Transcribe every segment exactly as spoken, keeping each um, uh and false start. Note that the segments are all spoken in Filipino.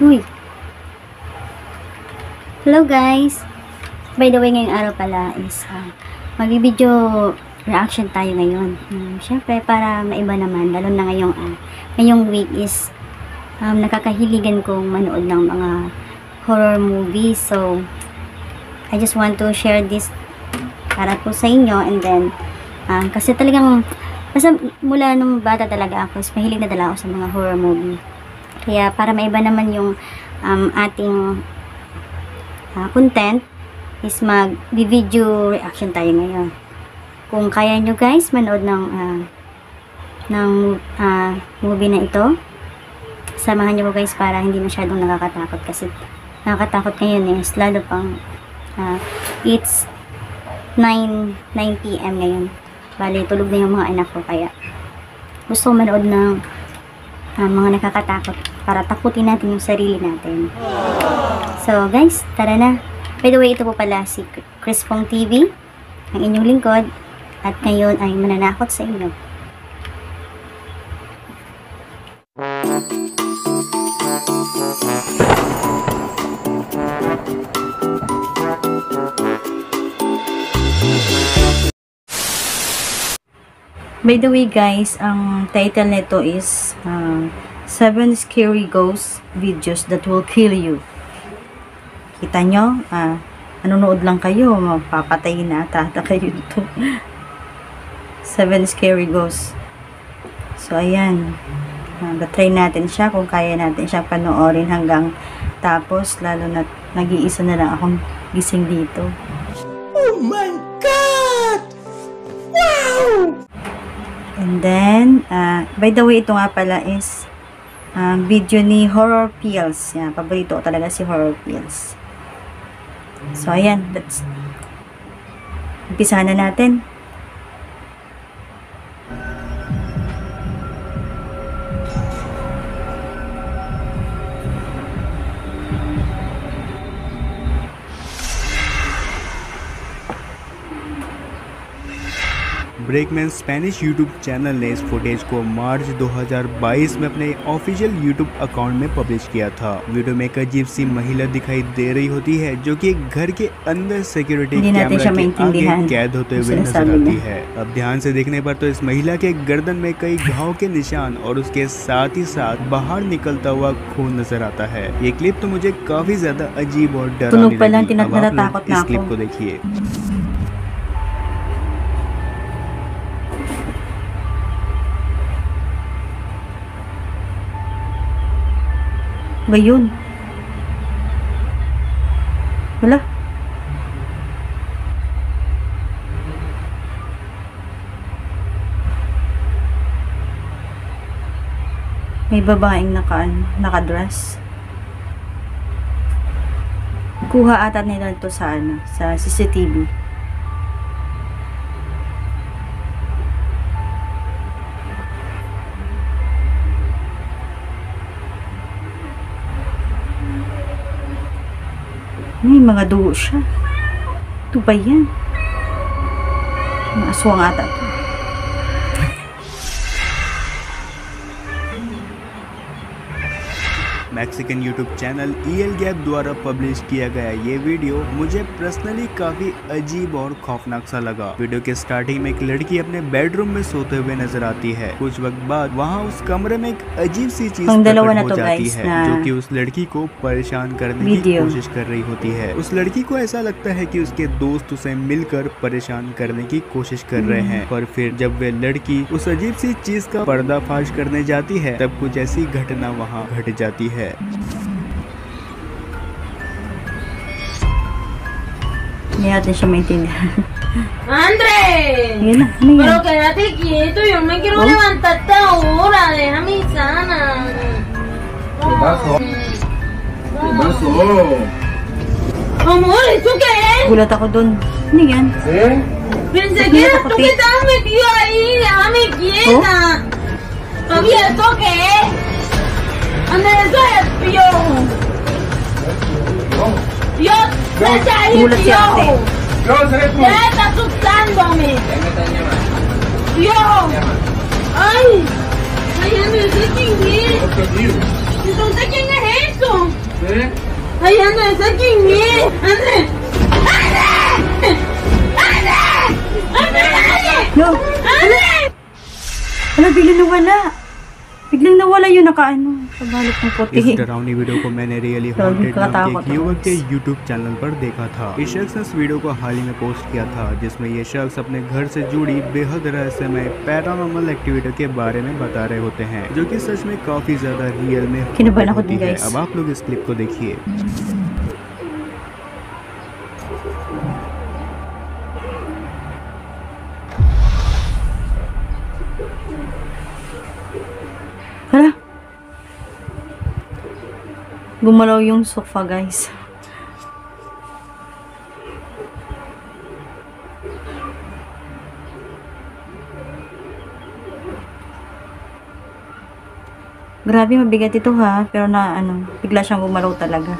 Uy! Hello guys! By the way, ngayong araw pala is uh, mag-video reaction tayo ngayon. Um, Siyempre, para maiba naman, lalo na ngayong, uh, ngayong week is um, nakakahiligan kong manood ng mga horror movies. So, I just want to share this para po sa inyo. And then, um, kasi talagang, basta mula nung bata talaga ako, is mahilig na talaga ako sa mga horror movie. Kaya, para maiba naman yung um, ating uh, content, is mag-video reaction tayo ngayon. Kung kaya nyo guys, manood ng uh, ng uh, movie na ito, samahan nyo ko guys para hindi masyadong nakakatakot. Kasi nakakatakot ngayon is lalo pang uh, it's nine p m ngayon. Bali, tulog na yung mga anak ko. Kaya gusto ko manood ng uh, mga nakakatakot para takutin natin yung sarili natin. So guys, tara na. By the way, ito po pala si Chris Fong T V, ang inyong lingkod, at ngayon ay mananakot sa inyo. By the way guys, ang title nito is uh, seven Scary Ghost Videos That Will Kill You. Kita nyo, ah, nanonood lang kayo, mapapatayin na ata kayo dito. Seven Scary Ghosts. So, ayan. Uh, try natin siya kung kaya natin siya panoorin hanggang tapos, lalo na nag-iisa na lang akong gising dito. Oh my God! Wow! And then, uh, by the way, ito nga pala is uh, video ni Horror Pills. Yan, paborito ko talaga si Horror Pills. So, ayan. Let's umpisahan na natin. Breakman Spanish YouTube channel ने इस फुटेज को मार्च दो हज़ार बाईस में अपने official YouTube account में publish किया था। वीडियो में एक अजीब सी महिला दिखाई दे रही होती है जो कि एक घर के अंदर सिक्योरिटी कैमरा के आगे कैद होते हुए नजर आती है। अब ध्यान से देखने पर तो इस महिला के गर्दन में कई घाव के निशान और उसके साथ ही साथ बाहर निकलता हुआ खून नजर आता है। ये क्लिप तो मुझे काफी ज्यादा अजीब और डरावनी लगी। अब आप लोग इस क्लिप को देखिए। Ba yun? Wala. May babaeng naka, naka-dress. Kuha ata nila ito sa ano, sa C C T V. May mga dugo siya. Ito ba yan? Mga aswang ata ito. Mexican YouTube channel E L gap द्वारा publish किया गया ये वीडियो मुझे पर्सनली काफी अजीब और खौफनाक सा लगा। वीडियो के स्टार्टिंग में एक लड़की अपने बेडरूम में सोते हुए नजर आती है। कुछ वक्त बाद वहाँ उस कमरे में एक अजीब सी चीज प्रकट हो जाती है जो कि उस लड़की को परेशान करने की कोशिश कर रही होती है। उस लड़की को ऐसा लगता है कि उसके दोस्त उसे मिलकर परेशान करने की कोशिश कर रहे हैं, पर फिर जब वे लड़की उस अजीब सी चीज का पर्दाफाश करने जाती है तब कुछ ऐसी घटना वहाँ घट जाती है। Hindi natin siya maintindihan. ¡André! Yun na, ano yan? Pero quédate quieto, yo me quiero ¿Oh? levantar hasta ahora, déjame sana. ¿Qué pasó? ¿Qué pasó? Amor, ¿eso qué es? Gulat ako dun. Ano yan? ¿Sí? Pensé que eras tú que estabas metido ahí, déjame quieta. Papi, ¿eso qué es? André, eso es piojo. Dios, vete ahí, piojo. Yo, seré tú. Ya está asustándome. Ya me están llamando. Dios. Ay. Ay, no sé quién es. Por tu tío. Entonces, ¿quién es eso? André? Ay, André, sakin me! André! No! Ano? Ano, biglang nawala. Biglang nawala yung nakaano. Kabalot ng puti. इस डरावनी वीडियो को मैंने really haunted नाम के युवक के YouTube channel पर देखा था। इस शख्स ने इस वीडियो को हाल ही में पोस्ट किया था, जिसमें ये शख्स अपने घर से जुड़ी बेहद रहस्यमय पैरानॉर्मल एक्टिविटी के बारे में बता रहे होते हैं, जो कि सच में काफी ज्यादा रियल में होती है। अब आप लोग इस क्लिप को देखिए। Hala. Gumalaw yung sofa, guys. Grabe, mabigat ito ha, pero na ano, bigla siyang gumalaw talaga.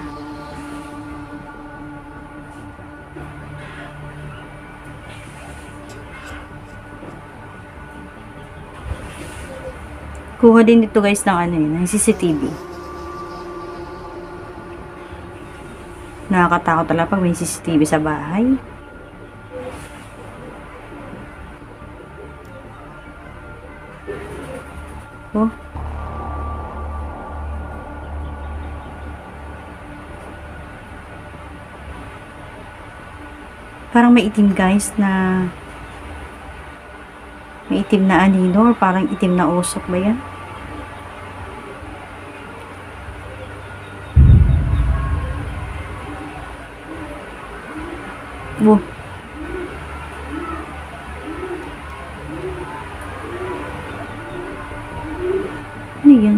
Kuha din dito guys ng ano yun, ng C C T V. Nakakatakot talaga pag may C C T V sa bahay. Oh. Parang may itim guys na may itim na anino or parang itim na usok ba yan? Oh. Ano yan?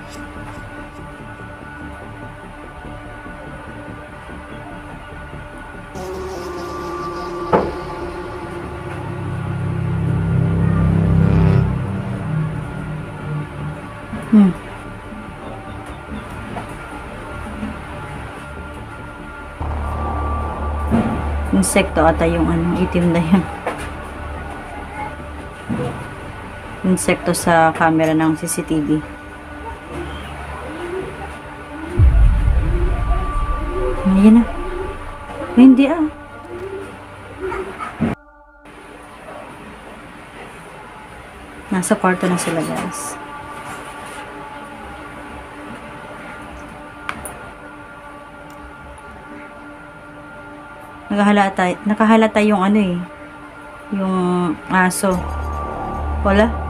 Hmm. Insekto ata yung ano, itim na yan. Insekto sa camera ng C C T V. Ayan na. Ay, hindi ah. Nasa kwarto na sila guys. Nakahalata, nakahalata yung ano eh, yung aso. Wala?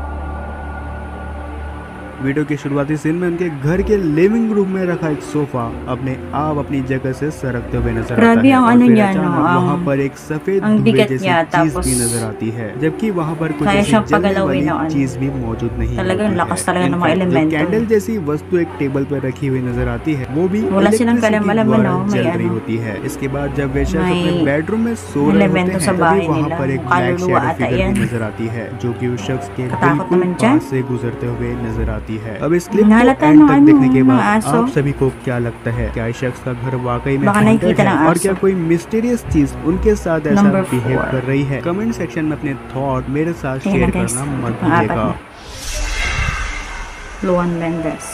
Video के शुरुआती सीन में उनके घर के living room में रखा एक सोफा अपने आप अपनी जगह से सरकते हुए नजर आता है और फिर अचानक वहाँ पर एक सफेद धुएं जैसी चीज भी नजर आती है, जबकि वहाँ पर कुछ ऐसी जलने वाली चीज भी मौजूद नहीं होती है। कैंडल जैसी वस्तु एक टेबल पर रखी हुई नजर आती है, वो भी इलेक्ट्रिसिटी द्वारा जल रही होती है। इसके बाद जब वे शख्स अपने बेडरूम में सो रहे होते हैं तभी वहाँ पर एक ब्लैक शैडो फिगर भी नजर आती है, जो कि उस शख्स के बिल्कुल पास से गुजरते हुए नजर आती है। अब इस क्लिप को एंड तक देखने के बाद आप सभी को क्या लगता है, क्या इस शख्स का घर वाकई में हॉन्टेड है और क्या कोई मिस्टीरियस चीज उनके साथ ऐसा बिहेव कर रही है? कमेंट सेक्शन में अपने थॉट मेरे साथ शेयर करना मत भूलिएगा। Luan Mendes.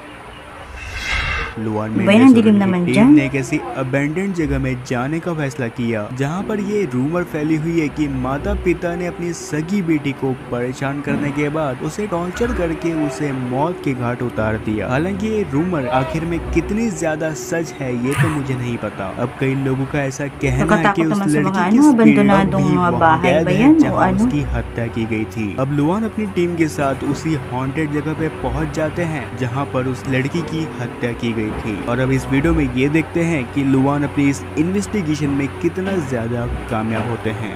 लुआन मेंडेस और उनकी टीम ने एक ऐसी अबैंडन्ड जगह में जाने का फैसला किया जहां पर ये रूमर फैली हुई है कि माता पिता ने अपनी सगी बेटी को परेशान करने के बाद उसे टॉर्चर करके उसे मौत के घाट उतार दिया। हालांकि ये रूमर आखिर में कितनी ज्यादा सच है ये तो मुझे नहीं पता। अब कई लोगों का ऐसा कहना है कि उस लड़की की स्पिरिट भी वहाँ कैद है जहाँ उसकी हत्या की गई थी। अब लुआन अपनी टीम के साथ उसी हॉन्टेड जगह पे पहुँच जाते हैं जहाँ पर उस लड़की की हत्या की गई थी। और अब इस वीडियो में ये देखते हैं कि लुआन अपनी इस इन्वेस्टिगेशन में कितना ज्यादा कामयाब होते हैं।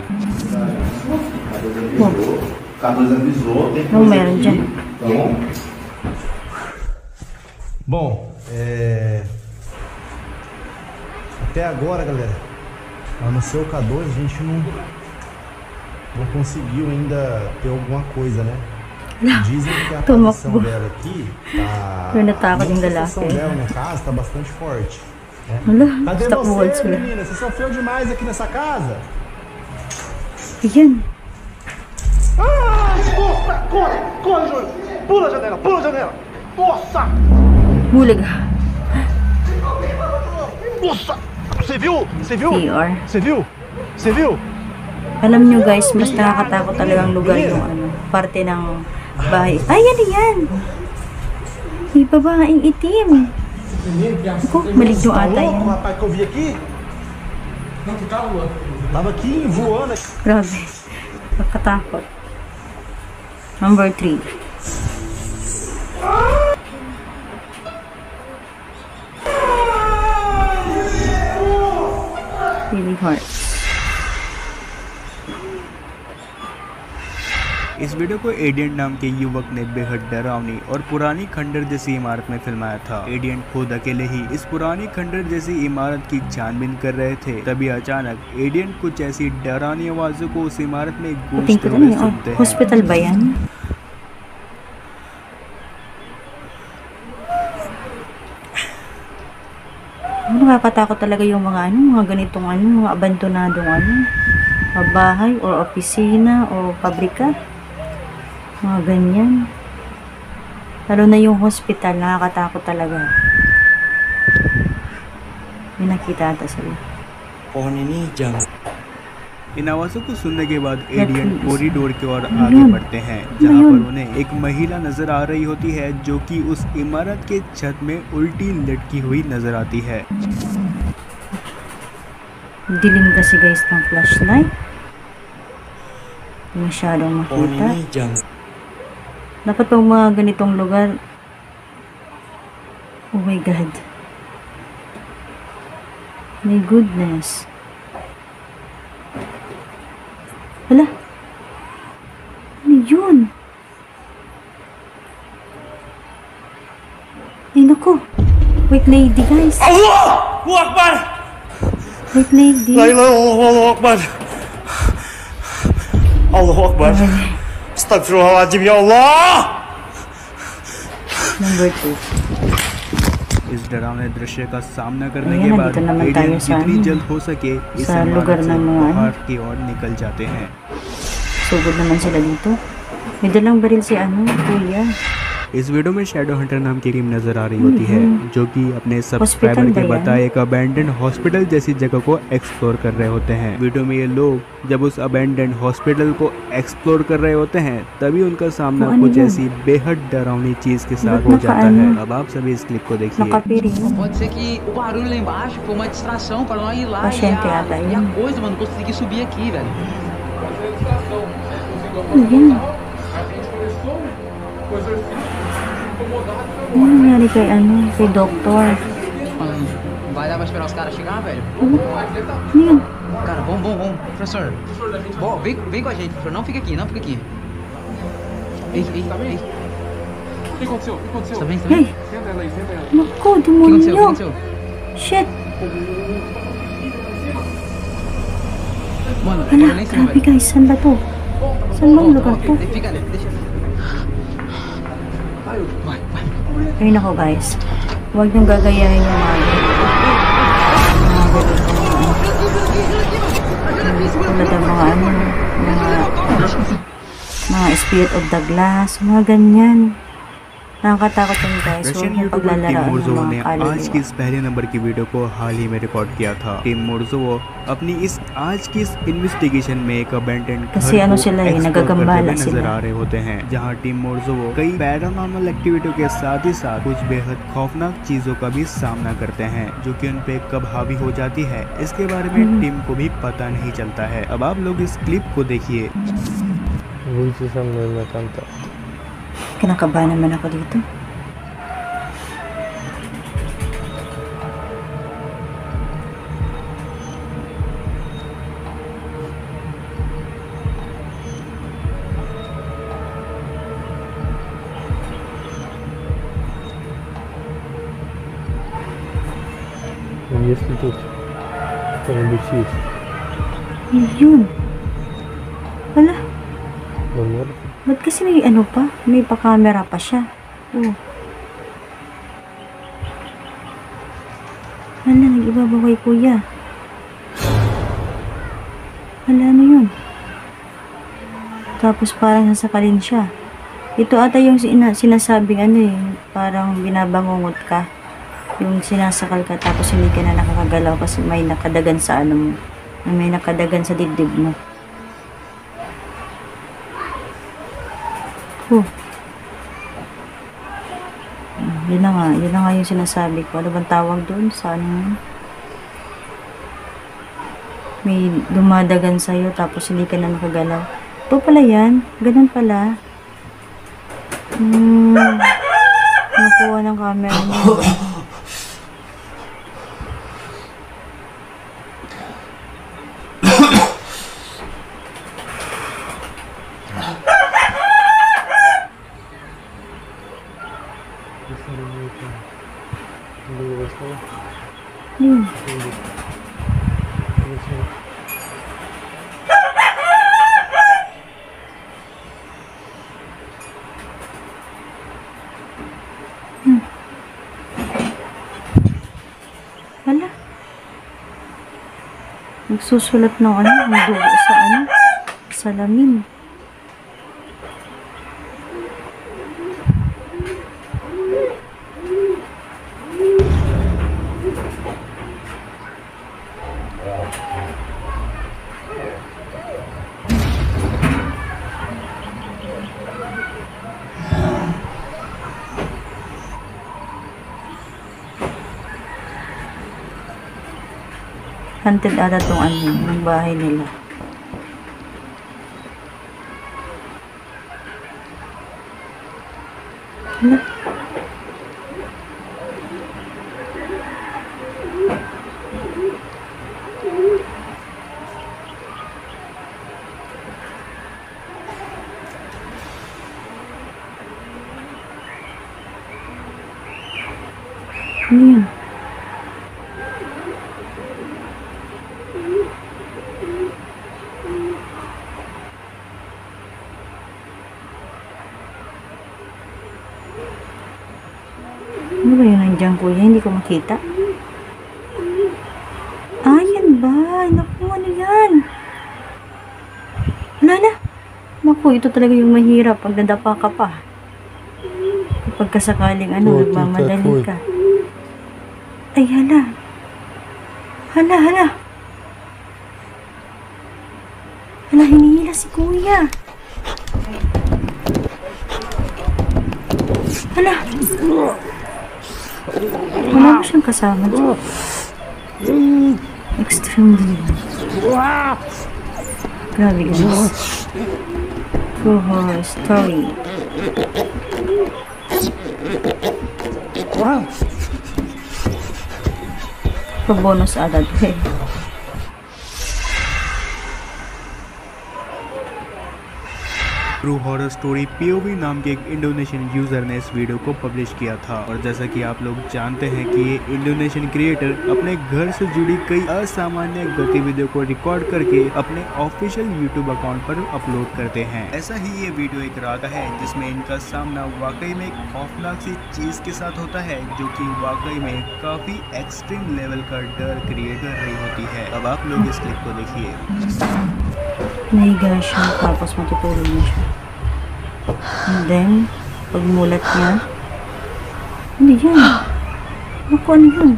Bom, é... até agora, galera, lá no seu K dois a gente não, não conseguiu ainda ter alguma coisa, né? Dizem que a aparição dela aqui tá, a sensação dela no caso tá bastante forte, né? Cadê você, menina? Você sofreu demais aqui nessa casa? Yan. Ah, desculpa! Corre! Corre, Júlio! Pula a janela! Pula a janela! Nossa! Bulag. Nossa! Você viu? Você viu? P R. Você viu? Você viu? Alam nyo guys, mas nakakatakot talagang lugar yung ano, parte ng bahay. Ay, ano yan? May babaeng itim. Ako, maligno ata yan. O rapaz que eu vi aqui? Não, tu tava, Luan? Tava aqui voando. Grabe. Nakatakot. Number three. Really hard. इस video को एडियंट नाम के युवक ने बेहद डरावनी और पुरानी खंडर जैसी इमारत में फिल्माया था। एडियंट खुद अकेले ही इस पुरानी खंडर जैसी इमारत की छानबीन कर रहे थे, तभी अचानक एडियंट कुछ ऐसी डरावनी आवाजों को उस इमारत में गूंजते हुए सुनते हैं। Hospital ba yan? Nakakatakot talaga yung mga ano, mga ganitong ano, mga abandonadong ano, mga bahay or opisina o pabrika. Mga ganyan. Lalo na yung hospital, nakakatakot talaga. May nakita ata sila. कौन है नहीं जान इन आवाजों को सुनने के बाद एडियंट कॉरिडोर की ओर आगे बढ़ते हैं, जहां पर उन्हें एक महिला नजर आ रही होती है जो कि उस इमारत के छत में उल्टी लटकी हुई नजर आती है। Dilim kasi guys ng flashlight. Masyadong कौन है makita. नहीं जान Dapat pang mga ganitong lugar. Oh my God. My goodness. Hala. Ano yun? Ay naku. Wait lady guys. Allahu Akbar Wait lady. La ilaha illallah Allahu Akbar Allahu Akbar Astagfirullahaladzim ya Allah Number two. इस डरावने दृश्य का सामना करने Ayan, के बाद nandito naman tayo एडियंट sa जितनी ano, जल्द हो सके इस sa lugar इमारत से ng mga ano. बाहर की ओर निकल जाते हैं। Sugod naman sila dito. May dalang baril si ano, kuya. इस वीडियो में शैडो हंटर नाम की टीम नजर आ रही होती है, जो कि अपने सब्सक्राइबर हॉस्पिटल के भैया। बताए एक अबैंडन हॉस्पिटल जैसी जगह को एक्सप्लोर कर रहे होते हैं। वीडियो में ये लोग जब उस अबैंडन हॉस्पिटल को एक्सप्लोर कर रहे होते हैं, तभी उनका सामना तो कुछ ano ऐसी बेहद डरावनी चीज के साथ Ba't हो जाता naka- है। ano? अब आप सभी इस क्लिप को देखिए। Nakapiring. Pode ser que o barulho lá embaixo foi uma distração pra nós ir lá e Pasyente a, ata e a yun. coisa, mano, conseguir subir aqui, velho. Ano yan? Ano nangyari kay ano, kay doktor? Mano, vai dar pra esperar os caras chegar, velho? Ano yan? Cara, vamos, vamos, vamos. Professor, Bom, vem, vem com a gente, professor. Não fica aqui, não fica aqui. Ei, ei, ei. O que aconteceu? O que aconteceu? Você tá bem, você tá bem? Hey, Senta ela aí, senta ela. naku, O que aconteceu? O que demonyo. aconteceu? Shit. Mano, Hala, olha lá em cima, grabe velho. guys, saan ba to? Saan bang Volta, lugar volta. to? Deixa- Fica ali, deixa. Vai, vai. Ay nako guys, huwag niyong gagayahin yung mga mga tulad ng mga ano, mga mga spirit of the glass, mga ganyan. Nakakatakot yun guys, huwag Russian niyong YouTuber team paglalaraan ng मोर्जोवो ने mga आज की kaluluwa. इस पहले नंबर की वीडियो को हाल ही में रिकॉर्ड किया था। टीम मोर्जोवो अपनी इस आज की इस इन्वेस्टिगेशन में एक abandon Kasi ano sila eh, nagagambala नजर sila. आ रहे होते हैं, जहां टीम मोर्जोवो कई पैरानॉर्मल एक्टिविटियों के साथ ही साथ कुछ बेहद खौफनाक चीजों का भी सामना करते हैं, जो कि उन पे कब हावी हो जाती है इसके बारे में टीम को भी पता नहीं चलता है। अब आप लोग इस क्लिप को देखिए। Kinakabahan naman ako dito. Если тут кто-нибудь есть, Yun. Wala. номер, Ba't kasi may ano pa? May pa-camera pa siya. Oh. Hala, nag-iba ba kay kuya? Hala, ano yun? Tapos parang sasakalin siya. Ito ata yung sina sinasabing ano eh, parang binabangungot ka. Yung sinasakal ka tapos hindi ka na nakakagalaw kasi may nakadagan sa ano mo. May nakadagan sa dibdib mo. Huh. Yun na nga. Yun na nga yung sinasabi ko. Ano bang tawag doon? Sa ano? May dumadagan sa'yo tapos hindi ka na nakagalaw. Ito pala yan. Ganun pala. Hmm. Nakuha ng camera niya. Hmm. Hala. Nagsusulat ng ano, ng dugo sa ano, salamin. Haunted ata tong ano, ng bahay nila. Hala. Ano yun? Ano ba yun nandiyan, kuya? Hindi ko makita. Ah, yan ba? Naku, ano yan? Wala na. Naku, ito talaga yung mahirap pag nadapa ka pa. Kapag kasakaling ano, nagmamadali ka. Ay, hala. Hala, hala. Hala, hinihila si kuya. Hala. Wala ba siyang kasama dyan? Extremely. Grabe guys. True horror story. For bonus agad eh. True horror story POV नाम के एक Indonesian user ने इस video को पब्लिश किया था और जैसा कि आप लोग जानते हैं कि ये इंडोनेशियन क्रिएटर अपने घर से जुड़ी कई असामान्य गतिविधियों को रिकॉर्ड करके अपने ऑफिशियल यूट्यूब अकाउंट पर अपलोड करते हैं। ऐसा ही ये वीडियो एक रात है जिसमें इनका सामना वाकई में एक खौफनाक सी चीज के साथ होता है जो कि वाकई में काफी एक्सट्रीम लेवल का डर क्रिएट कर रही होती है। अब आप लोग इस क्लिप को देखिए। Nahiga siya, tapos matutulog na siya. And then, pagmulat niya, hindi yan. Naku, ano yun?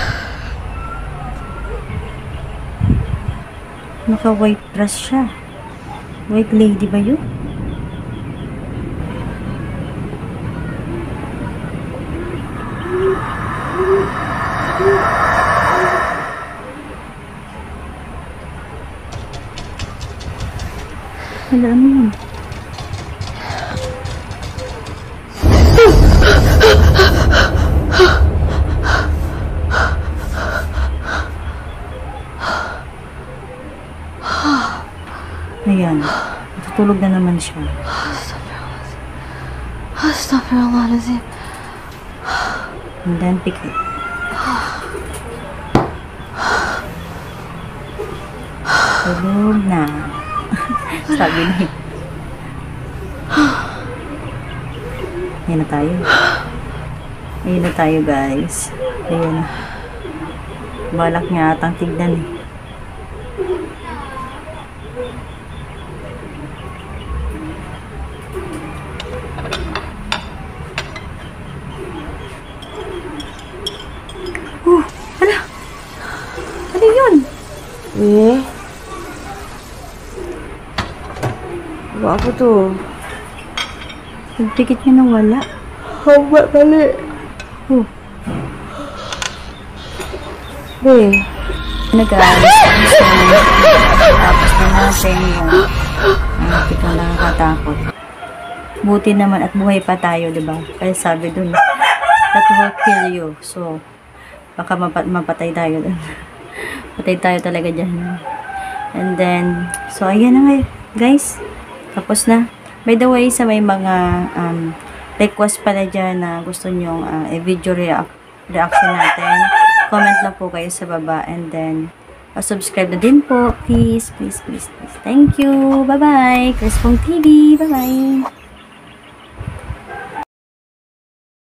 Naka-white dress siya. White lady ba yun? Hala, ano yun? Ayan. Natutulog na naman siya. Astaghfirullahaladzim. And then pick it. Tulog na. Sabi niya. Ayan na tayo. Ayan na tayo guys. Ayan. Balak niya atang tignan eh. Eh? Buat apa tu? Pagpikit niya nawala. Hambat balik. Oh. Weh. Na guys, tapos na natin yung hindi ka nakakatakot. Buti naman at buhay pa tayo, diba? Kaya sabi dun, that will kill you. So, baka mapat mapatay tayo dun. Patay tayo talaga dyan. And then, so ayan na nga guys. Tapos na. By the way, sa may mga um, request pala dyan na gusto nyong uh, i-video react reaction natin, comment lang po kayo sa baba, and then subscribe na din po, please, please, please, please. Thank you, bye bye, Chris Pong T V, bye bye.